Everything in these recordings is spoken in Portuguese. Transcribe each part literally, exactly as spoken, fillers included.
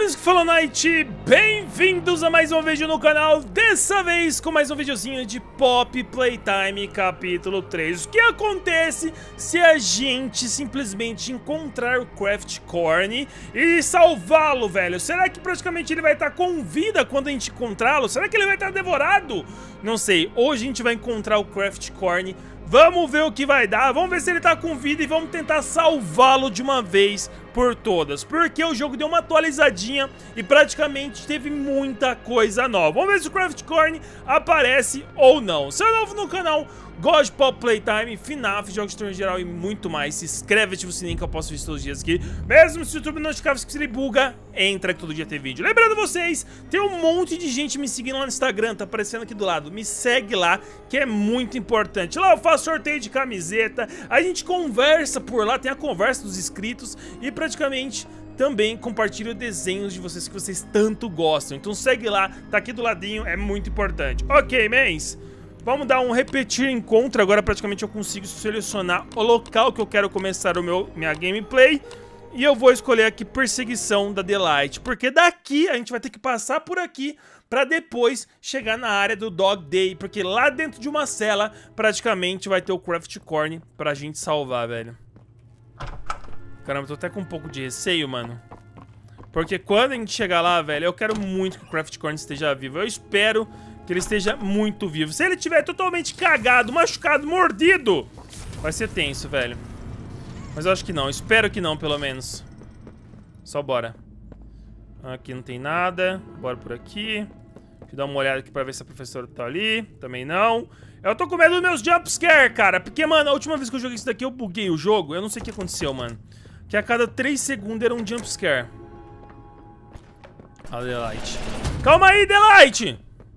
amigos que falam Night, bem-vindos a mais um vídeo no canal, dessa vez com mais um videozinho de Pop Playtime capítulo três. O que acontece se a gente simplesmente encontrar o Craft Corn e salvá-lo, velho? Será que praticamente ele vai estar com vida quando a gente encontrá-lo? Será que ele vai estar devorado? Não sei, hoje a gente vai encontrar o Craft Corn. Vamos ver o que vai dar, vamos ver se ele tá com vida e vamos tentar salvá-lo de uma vez por todas. Porque o jogo deu uma atualizadinha e praticamente teve muita coisa nova. Vamos ver se o Craft Corn aparece ou não. Se é novo no canal, gosta de Pop Playtime, F NAF, jogos de turno em geral e muito mais, se inscreve, ativa o sininho que eu posto vídeos todos os dias aqui. Mesmo se o YouTube notificar se ele buga, entra que todo dia tem vídeo. Lembrando vocês, tem um monte de gente me seguindo lá no Instagram, tá aparecendo aqui do lado. Me segue lá, que é muito importante. Lá eu faço sorteio de camiseta, a gente conversa por lá, tem a conversa dos inscritos e praticamente também compartilho desenhos de vocês que vocês tanto gostam. Então segue lá, tá aqui do ladinho, é muito importante. Ok, mens? Vamos dar um repetir encontro. Agora praticamente eu consigo selecionar o local que eu quero começar o meu, minha gameplay. E eu vou escolher aqui perseguição da Delight, porque daqui a gente vai ter que passar por aqui pra depois chegar na área do Dog Day, porque lá dentro de uma cela praticamente vai ter o Craft Corn pra gente salvar, velho. Caramba, eu tô até com um pouco de receio, mano. Porque quando a gente chegar lá, velho, eu quero muito que o Craft Corn esteja vivo. Eu espero que ele esteja muito vivo. Se ele estiver totalmente cagado, machucado, mordido, vai ser tenso, velho. Mas eu acho que não, espero que não, pelo menos. Só bora. Aqui não tem nada. Bora por aqui. Deixa eu dar uma olhada aqui pra ver se a professora tá ali. Também não. Eu tô com medo dos meus jumpscare, cara. Porque, mano, a última vez que eu joguei isso daqui eu buguei o jogo. Eu não sei o que aconteceu, mano. Que a cada três segundos era um jumpscare. A Delight. Calma aí, Delight!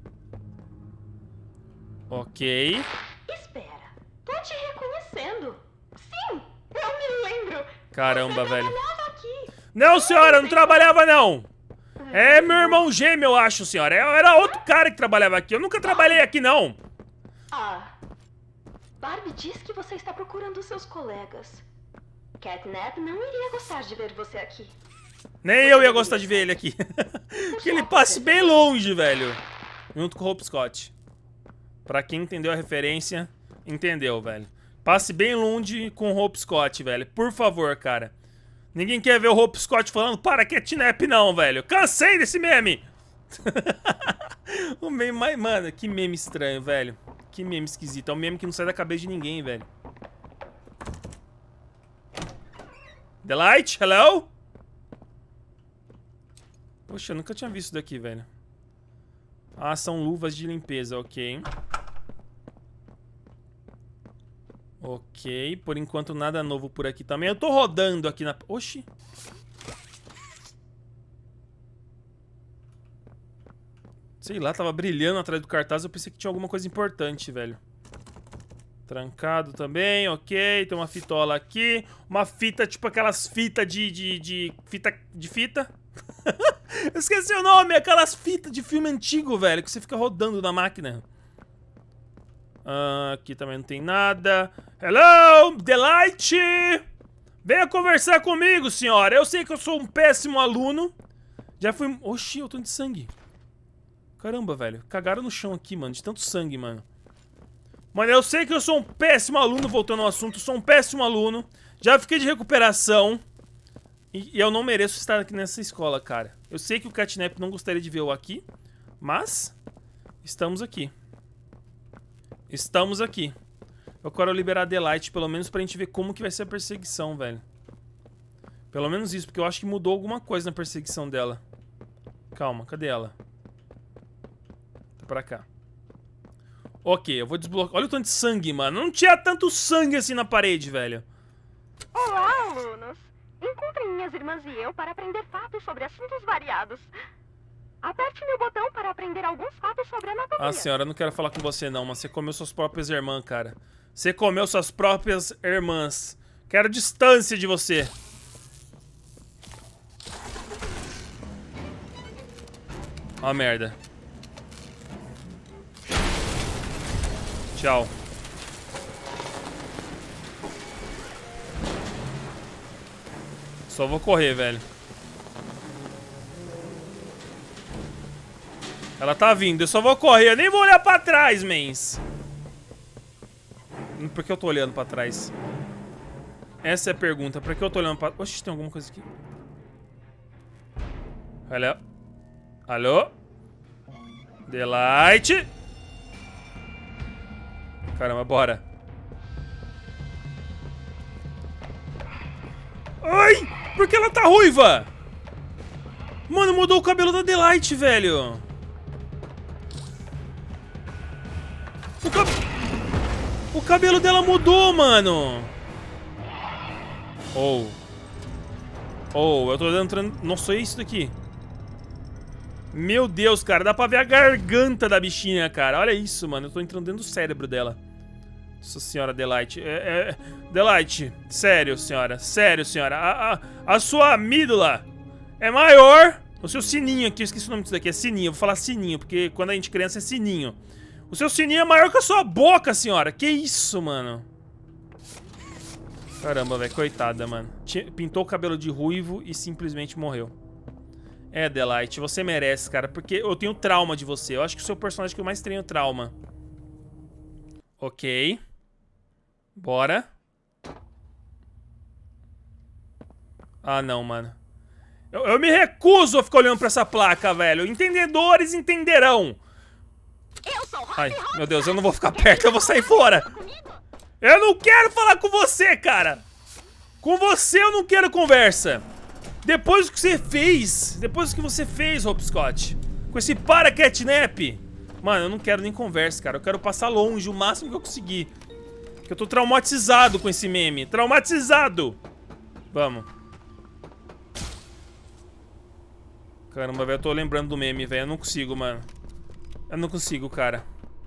Ok. Espera, tô te reconhecendo. Sim, eu me lembro. Caramba, Você velho. trabalhava aqui. Não, senhora, eu não trabalhava, não. É meu irmão gêmeo, eu acho, senhora. Era outro cara que trabalhava aqui. Eu nunca trabalhei aqui, não. Ah, Barbie diz que você está procurando seus colegas. Catnap não iria gostar de ver você aqui. Nem eu ia gostar de ver ele aqui. Que ele passe bem longe, velho. Junto com o Hopscotch. Pra quem entendeu a referência, entendeu, velho. Passe bem longe com o Hopscotch, velho. Por favor, cara. Ninguém quer ver o Hopscotch falando para Catnap, não, velho. Cansei desse meme. O meme mais... Mano, que meme estranho, velho. Que meme esquisito. É um meme que não sai da cabeça de ninguém, velho. Delight, hello? Poxa, eu nunca tinha visto isso daqui, velho. Ah, são luvas de limpeza, ok. Ok, por enquanto nada novo por aqui também. Eu tô rodando aqui na... Oxi. Sei lá, tava brilhando atrás do cartaz. Eu pensei que tinha alguma coisa importante, velho. Trancado também, ok. Tem uma fitola aqui. Uma fita, tipo aquelas fitas de, de, de... Fita... De fita? Eu esqueci o nome. Aquelas fitas de filme antigo, velho. Que você fica rodando na máquina. Uh, aqui também não tem nada. Hello, Delight! Venha conversar comigo, senhora. Eu sei que eu sou um péssimo aluno. Já fui... Oxi, eu tô de sangue. Caramba, velho. Cagaram no chão aqui, mano. De tanto sangue, mano. Mano, eu sei que eu sou um péssimo aluno. Voltando ao assunto, eu sou um péssimo aluno. Já fiquei de recuperação. E, e eu não mereço estar aqui nessa escola, cara. Eu sei que o Catnap não gostaria de ver eu aqui. Mas... Estamos aqui. Estamos aqui. Eu quero liberar a Delight, pelo menos pra gente ver como que vai ser a perseguição, velho. Pelo menos isso, porque eu acho que mudou alguma coisa na perseguição dela. Calma, cadê ela? Tá pra cá. Ok, eu vou desbloquear. Olha o tanto de sangue, mano. Não tinha tanto sangue assim na parede, velho. Olá, alunos. Encontrem minhas irmãs e eu para aprender fatos sobre assuntos variados. Aperte meu botão para aprender alguns fatos sobre anatomia. Ah, senhora, eu não quero falar com você não, mas você comeu suas próprias irmãs, cara. Você comeu suas próprias irmãs. Quero distância de você. Ó, merda. Tchau. Só vou correr, velho. Ela tá vindo, eu só vou correr, eu nem vou olhar pra trás, mens. Por que eu tô olhando pra trás? Essa é a pergunta, por que eu tô olhando pra... Oxe, tem alguma coisa aqui. Alô? Alô? Delight? Caramba, bora. Ai! Por que ela tá ruiva? Mano, mudou o cabelo da Delight, velho. O, cab... o cabelo dela mudou, mano. Oh. Oh, eu tô entrando... Nossa, é isso daqui. Meu Deus, cara. Dá pra ver a garganta da bichinha, cara. Olha isso, mano. Eu tô entrando dentro do cérebro dela. Nossa senhora, Delight. É, é... Delight. Sério, senhora. Sério, senhora. A, a, a sua amígdala é maior... O seu sininho aqui, eu esqueci o nome disso daqui. É sininho. Eu vou falar sininho, porque quando a gente é criança é sininho. O seu sininho é maior que a sua boca, senhora. Que isso, mano? Caramba, velho. Coitada, mano. Pintou o cabelo de ruivo e simplesmente morreu. É, Delight, você merece, cara. Porque eu tenho trauma de você. Eu acho que o seu personagem que eu mais tenho trauma. Ok. Bora. Ah, não, mano. Eu, eu me recuso a ficar olhando pra essa placa, velho. Entendedores entenderão. Ai, meu Deus, eu não vou ficar perto. Eu vou sair fora. Eu não quero falar com você, cara. Com você eu não quero conversa. Depois do que você fez, depois do que você fez, Hopscotch, com esse para catnap, mano, eu não quero nem conversa, cara. Eu quero passar longe o máximo que eu conseguir. Porque eu tô traumatizado com esse meme. Traumatizado. Vamos. Caramba, velho, eu tô lembrando do meme, velho. Eu não consigo, mano. Eu não consigo, cara.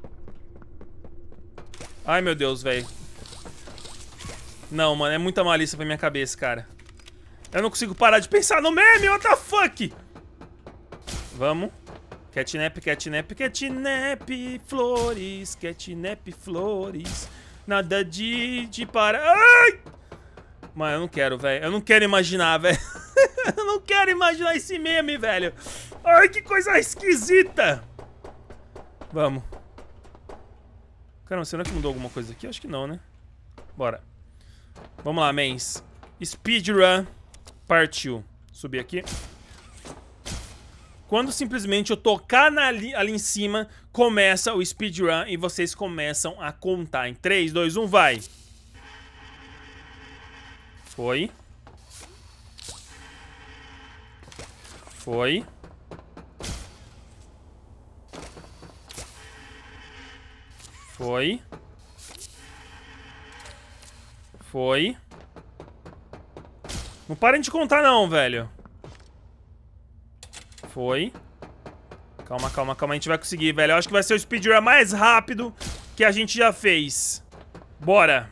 Ai, meu Deus, velho. Não, mano, é muita malícia pra minha cabeça, cara. Eu não consigo parar de pensar no meme, what the fuck? Vamos. Catnap, catnap, catnap, flores, catnap, flores. Nada de, de parar. Ai! Mano, eu não quero, velho. Eu não quero imaginar, velho. Eu não quero imaginar esse meme, velho. Ai, que coisa esquisita. Vamos. Caramba, será que mudou alguma coisa aqui? Acho que não, né? Bora. Vamos lá, mens. Speedrun partiu. Subir aqui. Quando simplesmente eu tocar na, ali, ali em cima, começa o speedrun e vocês começam a contar. Em três, dois, um, vai. Foi. Foi. Foi. Foi. Não parem de contar não, velho. Foi. Calma, calma, calma. A gente vai conseguir, velho. Eu acho que vai ser o speedrun mais rápido que a gente já fez. Bora.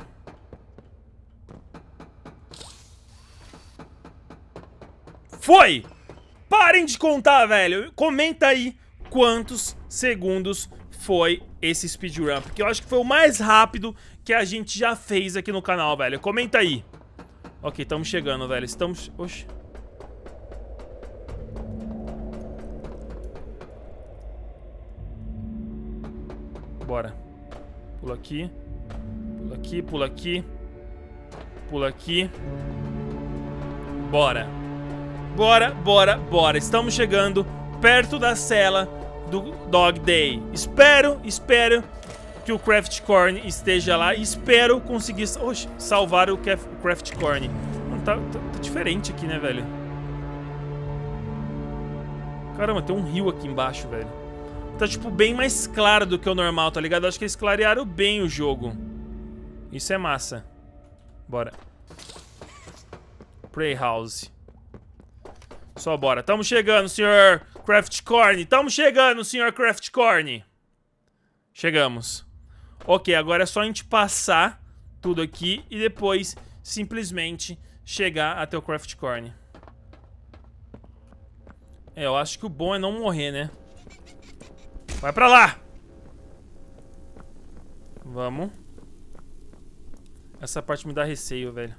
Foi! Parem de contar, velho. Comenta aí quantos segundos foi esse speedrun. Porque eu acho que foi o mais rápido que a gente já fez aqui no canal, velho. Comenta aí. Ok, estamos chegando, velho. Estamos... Oxi. Bora. Pula aqui. Pula aqui, pula aqui. Pula aqui. Bora. Bora, bora, bora. Estamos chegando perto da cela do Dog Day. Espero, espero que o Craft Corn esteja lá. Espero conseguir oxe, salvar o Craft Corn. Tá, tá, tá diferente aqui, né, velho? Caramba, tem um rio aqui embaixo, velho. Tá, tipo, bem mais claro do que o normal, tá ligado? Acho que eles clarearam bem o jogo. Isso é massa. Bora. Prey House. Só bora. Tamo chegando, senhor Craft Corn. Tamo chegando, senhor Craft Corn. Chegamos. Ok, agora é só a gente passar tudo aqui e depois simplesmente chegar até o Craft Corn. É, eu acho que o bom é não morrer, né? Vai pra lá! Vamos. Essa parte me dá receio, velho.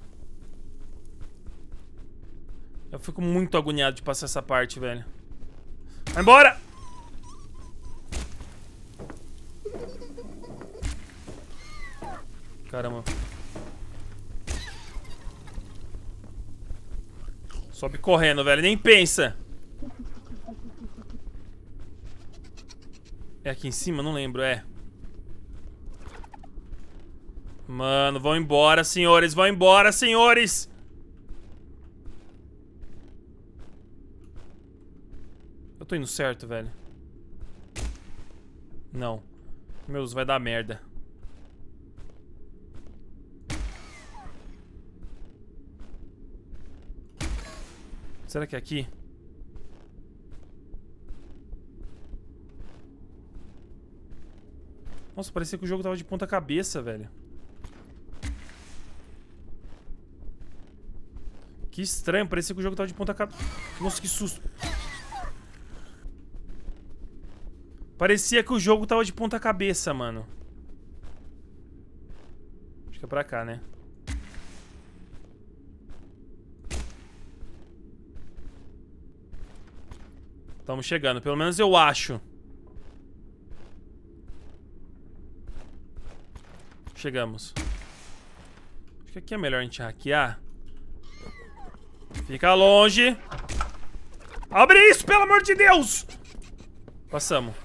Eu fico muito agoniado de passar essa parte, velho. Vai embora! Caramba. Sobe correndo, velho. Nem pensa. É aqui em cima? Não lembro, é. Mano, vão embora, senhores. Vão embora, senhores. Eu tô indo certo, velho. Não. Meu Deus, vai dar merda. Será que é aqui? Nossa, parecia que o jogo tava de ponta cabeça, velho. Que estranho, parecia que o jogo tava de ponta cabeça. Nossa, que susto. Parecia que o jogo tava de ponta cabeça, mano. Acho que é pra cá, né? Estamos chegando, pelo menos eu acho. Chegamos. Acho que aqui é melhor a gente hackear. Fica longe. Abre isso, pelo amor de Deus! Passamos.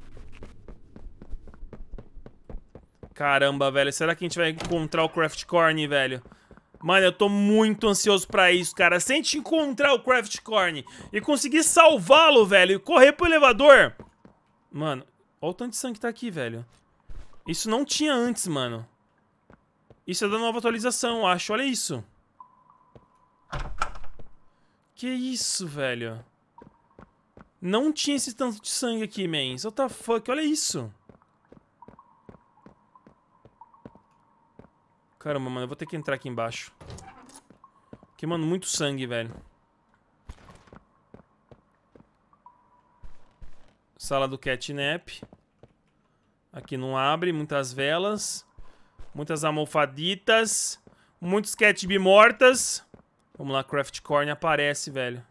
Caramba, velho. Será que a gente vai encontrar o Craft Corn, velho? Mano, eu tô muito ansioso pra isso, cara. Se a gente encontrar o Craft Corn e conseguir salvá-lo, velho, e correr pro elevador... Mano, olha o tanto de sangue que tá aqui, velho. Isso não tinha antes, mano. Isso é da nova atualização, eu acho. Olha isso. Que isso, velho. Não tinha esse tanto de sangue aqui, mens. What the fuck? Olha isso. Caramba, mano, eu vou ter que entrar aqui embaixo. Porque, mano, muito sangue, velho. Sala do catnap. Aqui não abre, muitas velas. Muitas almofaditas. Muitos catbee mortas. Vamos lá, Craft Corn aparece, velho.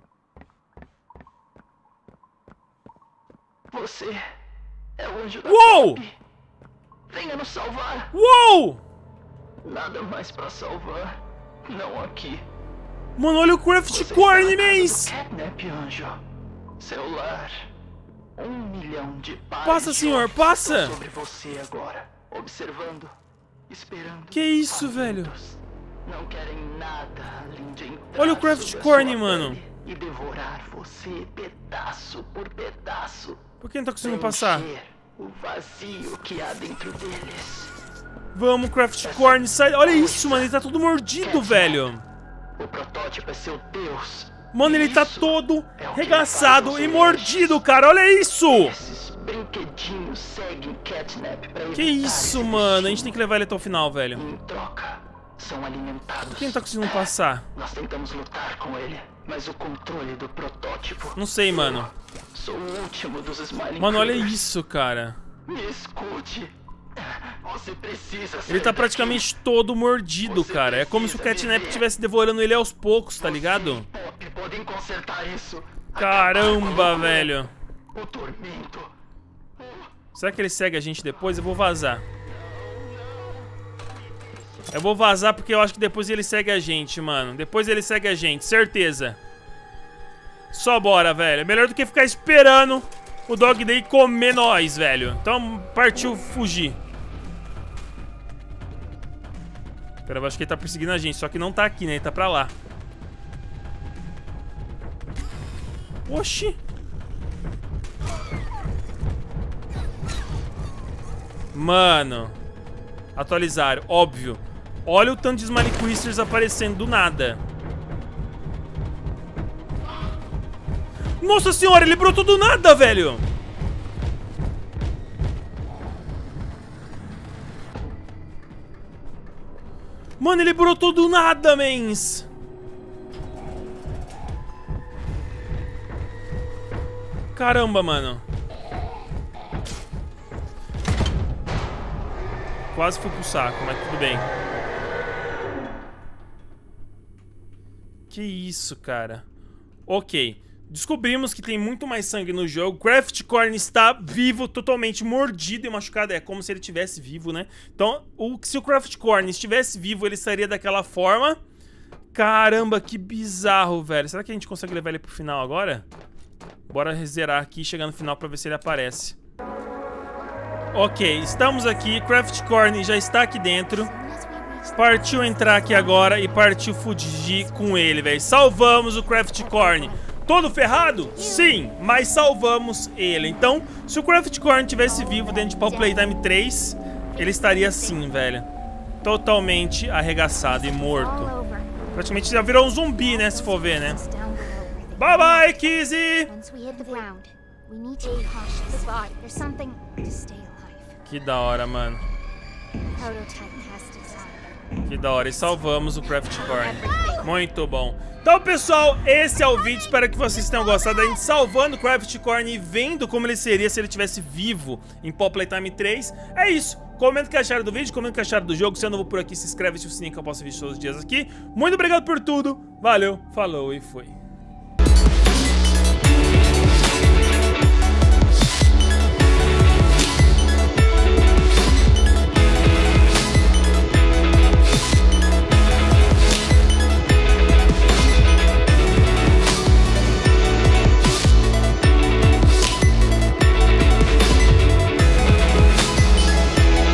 Você é o anjo da Uou! Pop. Venha nos salvar. Uou! Nada mais pra salvar. Não aqui. Mano, olha o Craft Corn, mens! Catnap, anjo. Seu lar. Um milhão de pares Passa, de senhor, olhos passa! estão sobre você agora, observando, esperando. Que isso, famintos. velho? Não querem nada além de entrar Olha o Craft sob a Corn, sua mano. pele e devorar você pedaço por pedaço. Por que não tá conseguindo passar? Preencher o vazio que há dentro deles. Vamos, Craft Corn, sai. Olha isso, mano, ele tá todo mordido, velho. O protótipo é seu Deus. Mano, ele tá Isso todo é o que regaçado faz e os mordido, cara. Olha isso. Esses brinquedinhos seguem Catnap pra Que evitar isso, esse mano. A gente destino. tem que levar ele até o final, velho. Em troca, são alimentados. Quem tá conseguindo passar? Nós tentamos lutar com ele, mas o controle do protótipo... Não sei, mano. Sou o último dos Smiling Mano, olha Critters. isso, cara. Me escute. Você precisa Ele tá praticamente todo mordido, cara. É como se o Catnap estivesse devorando ele aos poucos, tá ligado? Pop podem consertar isso. Caramba, velho. O tormento. Será que ele segue a gente depois? Eu vou vazar. Eu vou vazar porque eu acho que depois ele segue a gente, mano. Depois ele segue a gente, certeza. Só bora, velho. Melhor do que ficar esperando o Dog Day comer nós, velho. Então partiu fugir. Pera, eu acho que ele tá perseguindo a gente. Só que não tá aqui, né? Ele tá pra lá. Oxi. Mano. Atualizaram, óbvio. Olha o tanto de Smiling Critters aparecendo do nada. Nossa senhora, ele brotou do nada, velho. Mano, ele brotou do nada, mens. Caramba, mano. Quase fui pro saco, mas tudo bem. Que isso, cara. Ok. Descobrimos que tem muito mais sangue no jogo. Craft Corn está vivo, totalmente mordido e machucado. É como se ele estivesse vivo, né? Então, o, se o Craft Corn estivesse vivo, ele estaria daquela forma. Caramba, que bizarro, velho. Será que a gente consegue levar ele pro final agora? Bora zerar aqui e chegar no final pra ver se ele aparece. Ok, estamos aqui. Craft Corn já está aqui dentro. Partiu entrar aqui agora e partiu fugir com ele, velho. Salvamos o Craft Corn. Todo ferrado? Sim, mas salvamos ele. Então, se o Craft Corn tivesse vivo dentro de Pop Playtime três, ele estaria assim, velho. Totalmente arregaçado e morto. Praticamente já virou um zumbi, né, se for ver, né? Bye bye, Kizzy! Que da hora, mano. Que da hora. E salvamos o Craft Corn. Muito bom. Então, pessoal, esse é o vídeo. Espero que vocês tenham gostado da gente salvando o Craft Corn e vendo como ele seria se ele estivesse vivo em Pop Playtime três. É isso. Comenta o que acharam do vídeo, comenta o que acharam do jogo. Se é novo por aqui, se inscreve, ativa o sininho que eu posto vídeos todos os dias aqui. Muito obrigado por tudo. Valeu, falou e fui.